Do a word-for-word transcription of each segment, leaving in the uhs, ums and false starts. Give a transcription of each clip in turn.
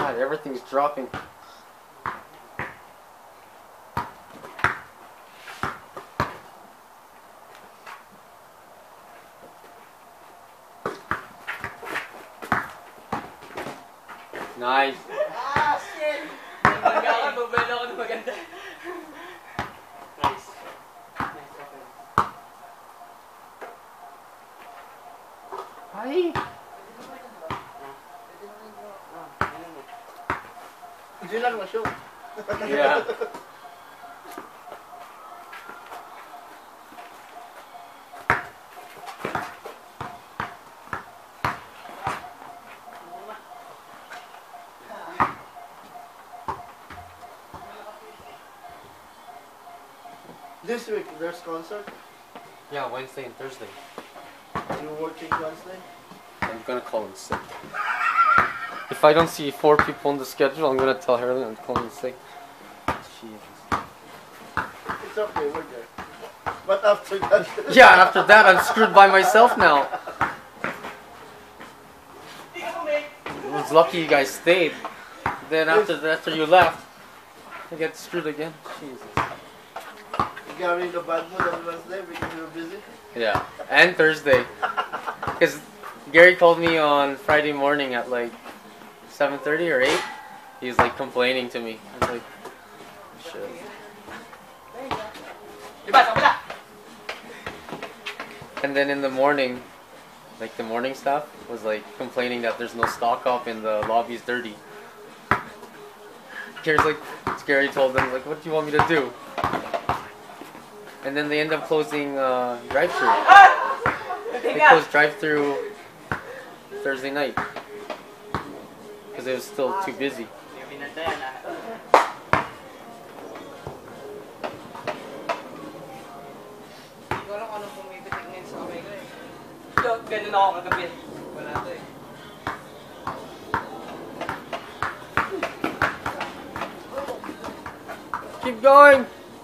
God, everything's dropping. Nice. Ah, shit! Maganda ka, babala ako ng maganda. Nice. Nice, okay. Ay! Hindi lang na show. Yeah. This week, there's concert. Yeah, Wednesday and Thursday. You working Wednesday? I'm gonna call in sick. If I don't see four people on the schedule, I'm gonna tell Harley I'm calling sick. Jesus. It's okay, we're there. But after that... Yeah, after that, I'm screwed by myself now. I was lucky you guys stayed. Then after after you left, I get screwed again. Jesus. You got rid of bad mood on Wednesday because you were busy? Yeah, and Thursday. Because Gary called me on Friday morning at like seven thirty or eight. He was like complaining to me. I was like, shit. And then in the morning, like the morning staff was like complaining that there's no stock up and the lobby's dirty. Gary's like, Gary told them like, what do you want me to do? And then they end up closing uh, drive-thru. They closed drive-thru Thursday night because it was still too busy. Ganun ako kagabi. Wala to eh. Keep going!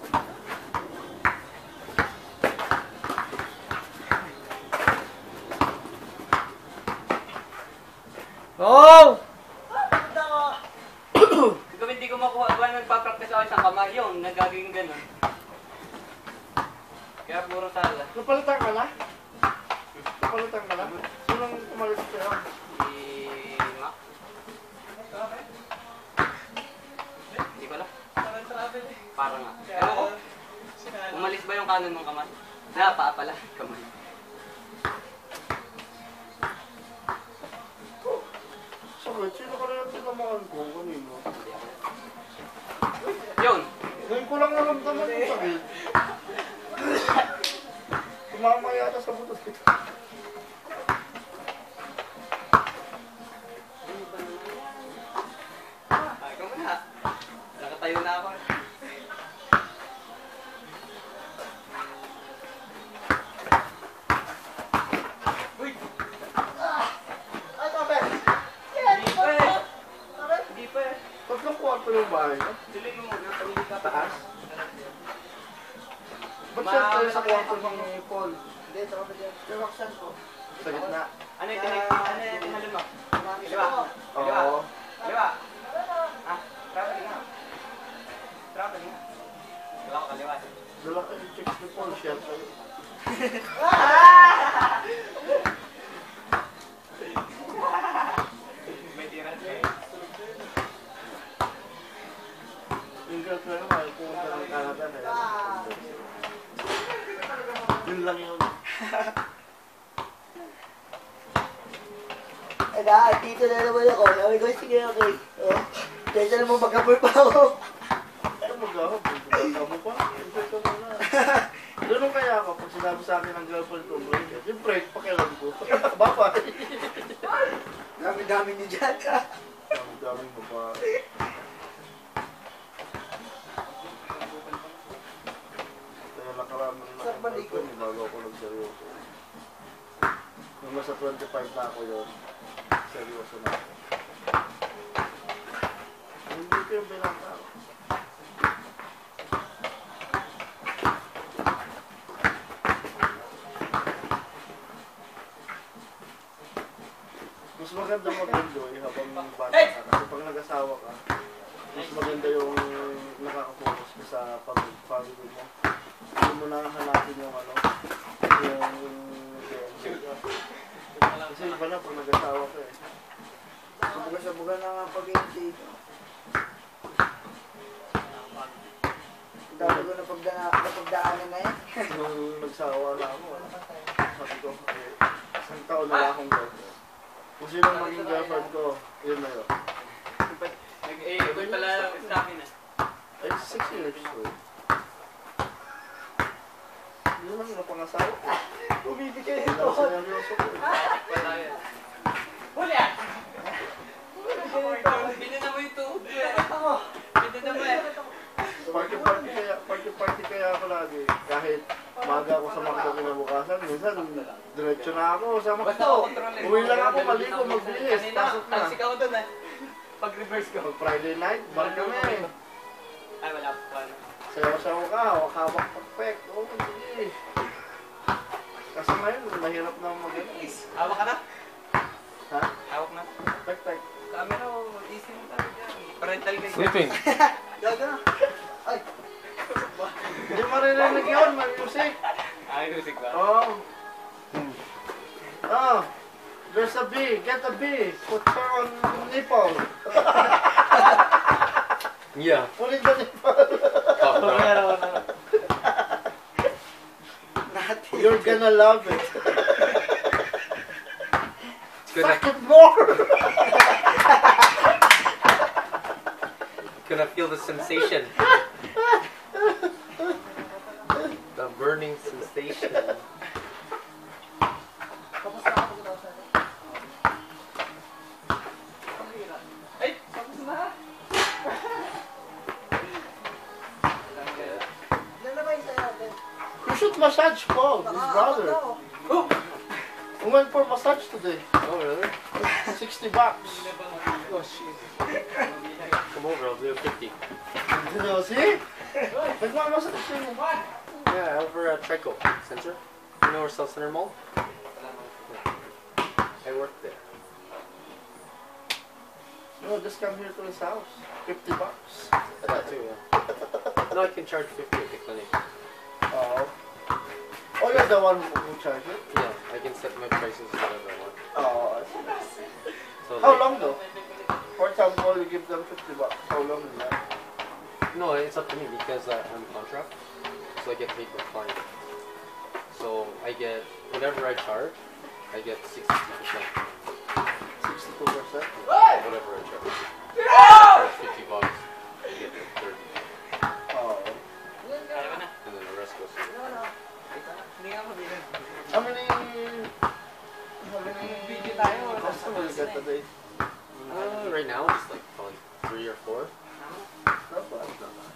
Oh! Kagabi hindi ko makuha. Ba nagpa-practice ako isang kamay yun. Nagagawin ganun. Kaya puro sala. Napalitan ka na? Napalitan ka na? Sinong umalis sa'yo? Si Mac. Hindi ko alam. Parang nga. Ewan ko. Umalis ba yung kanan ng kamay? Na, paa pala. Kamay. Sakit, sino ka na yung tinamaan ko? Kanino? Yun. Ngayon ko lang naramdaman yung sakit. Tumama yata sa butas kita. Ah, ikaw muna. Nakatayo na ako. Uy! Ay, tabi! Hindi pa eh. Hindi pa eh. Tatlong kwarto yung bahay ko. Tuloy mo muna. Pamili ka pa. Taas? Ba't siya tayo sa kwarto ng Paul? Hindi, sa kapit yan. Yung Roxanne ko. Sa gitna. Ano yung tinag... Ano yung tinalima? Kaliwa? Oo. Kaliwa? Ah, traveling nga. Traveling nga. Kaliwa ko kaliwa. Dala ka yung chicks ni Paul, siya tayo. May tira siya. Yung girlfriend ko, ay pumunta ng Canada na yan. Yun lang yun. Ay na, dito na naman ako. Sabi ko, sige, okay. Oh, kaya na naman mag-apur pa ako. Ano mag-ahap? Mag-ahap mo pa? Enjoy ka muna. Ganun kaya ako pag sinabi sa akin ng girlfriend ko, break it. Yung break, pakialam ko. Bye-bye. Dami-dami niyo dyan. Dami-daming babae. Kaya nakarami na Saan ba dito? girlfriend, bago ako nagseryoso. Nung nasa twenty-five na ako yun, seryoso na ako. Hindi ko yung binata ako. Mas maganda mag-enjoy habang bata ka. Kasi pag mag-asawa ka, mas maganda yung nakaka-focus ka sa pag-family mo. Hindi mo na hanapin yung ano, yung kasi iba na pag nag-asawa ka eh. Sabuga-sabuga na nga pag-iintay ko. Dami ko napagda napagdaanan na yan. Nung nagsawa na ako, sabi ko, eh, isang taon na lang akong girlfriend. Kung sino ang maging girlfriend ko, yun na yun. Eh, iba pala sa akin eh. Ay, six years ko eh. Hindi naman yung napangasawa ko. Bumibigay Hindi ito. lang sineryoso ko eh. Wala yan. Huli ah! Binina mo yung tuhod ko eh. Binina mo eh. Party-party kaya, party-party kaya ako lagi. Kahit maga ako sa McDo kinabukasan, minsan diretso na ako sa McDo. Uwi lang ako, maligo, magbihis, pasok na. Tansik ako dun eh. Pag-reverse ko. Pag Friday night, bar kami. Ay, wala pa. Sayaw-sayaw ka, hawak-hawak pakpek. Oo, sige. Kasi ngayon, mahirap na mag-ano. Hawak ka na? Ha? Hawak na. Pek-pek. Camera o easy mo talaga. Parental guys. Sleeping. Gaga. Ay. Hindi maririnig yun, may music. Ay, music ba? Oh. Oh. There's a bee. Get a bee. Put her on nipple. Yeah. Put in the nipple. You're gonna love it. Gonna, Suck it more. gonna feel the sensation. The burning sensation. Ay, tapos na. Ilan na ba yung sa'yo natin? You should massage Paul, his brother. We went for massage today. Oh, really? Sixty bucks. Oh, shit. Come over, I'll do fifty. You know, see? Nagmamassage siya. Yeah, over at Trico Center. You know where South Center Mall? I work there. No, just come here to his house. Fifty bucks. That too, yeah. No, I can charge fifty at the clinic. Oh. Oh, you're the one who charged it? Yeah, I can set my prices whatever I want. Oh, I see. So How like- long though? For example, you give them fifty bucks. How long is that? No, it's up to me because uh, I'm contract, so I get paid by client. So I get whatever I charge, I get sixty percent. sixty-two percent? Whatever I charge. I charge fifty bucks, I get thirty, Oh. Kaya ka na. and then the rest goes to the Hindi nga mabilan. How many... How many Video tayo, wala sa customers you get today? Uh, right now, it's like probably three or four. Not bad.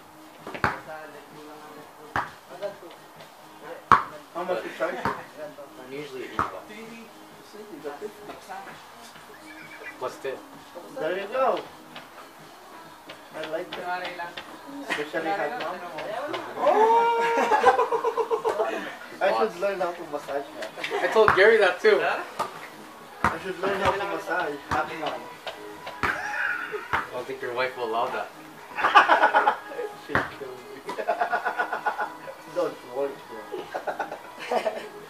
How much you charge? I'm usually eight bucks. See, you got fifty. What's tip? There you go. I like that. Especially hot mom. Oh! I should learn how to massage now. I told Gary that too. I should learn how to massage. Hot mom. I don't think your wife will allow that. She'll kill me. Don't worry, bro.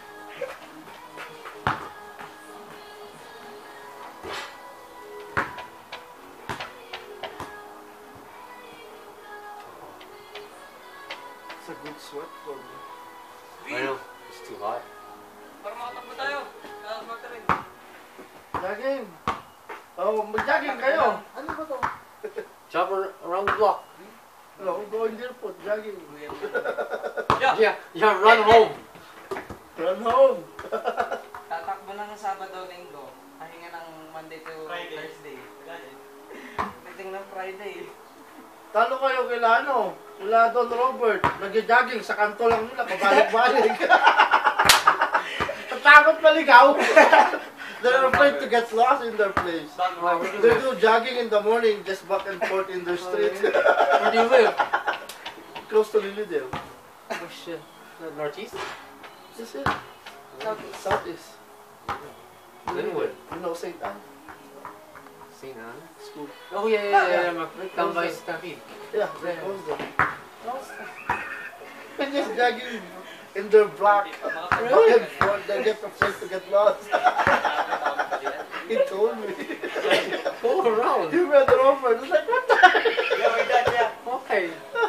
It's a good sweat for me. I know, it's too hot. Para makatakbo tayo. Kakasmarta rin. Jogging. Oh, mag-jogging kayo. Ano ba to? Jog ar- around the block. No, going there po, jogging. Yeah, yeah, run home. Run home. Tatakbo na ng Sabado, Linggo. Pahinga ng Monday to Thursday. Pagdating ng Friday. Talo kayo kila ano, kila Don Robert. Nag-jogging sa kanto lang nila, pabalik-balik. Takot maligaw. They're afraid to get lost in their place. They do jogging in the morning, just back and forth in their street. Where do you live? Close to Lilydale. Oh shit. The northeast? This is it. Southeast. Southeast. Linwood. You know Saint Anne? seen, huh? School. Oh, yeah, yeah, yeah. yeah. Down by Stampede. Yeah, they closed them. And just jogging in their black back and forth, they get afraid to get lost. He told me. Go around. You read it over. It's like, what the heck? Okay.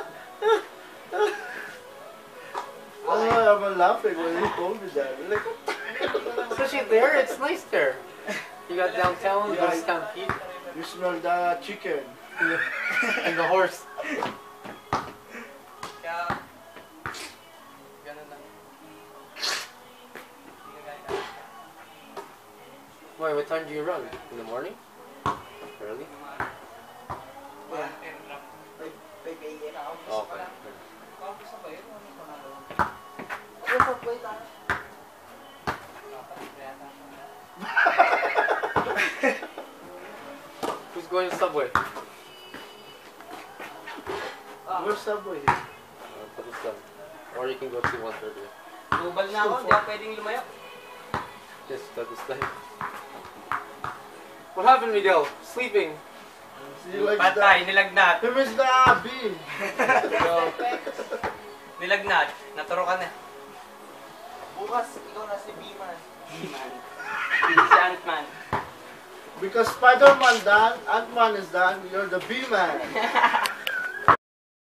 Oh, I'm laughing when he told me that. I'm like, what the heck? Especially there, it's nice there. You got downtown, you got Stampede, You smell the chicken. and the horse. Kaya, ganun lang. Wait, what time do you run? In the morning? Early? Yeah. May, may pay na ako. Oh, okay. Ano pa po ito? Who's going to Subway? Where's Subway? Uh, to the Sub. Or you can go to one thirty. Tubal na ako, hindi ako pwedeng lumayo. Just at this time. What happened, Miguel? Sleeping. He likes Patay, the... nilagnat. He missed the bee. No. Nilagnat. Naturo ka na. Bukas, ikaw na si B-Man. Man. Si Ant-Man. Because Spider-Man done, Ant-Man is done, you're the bee man.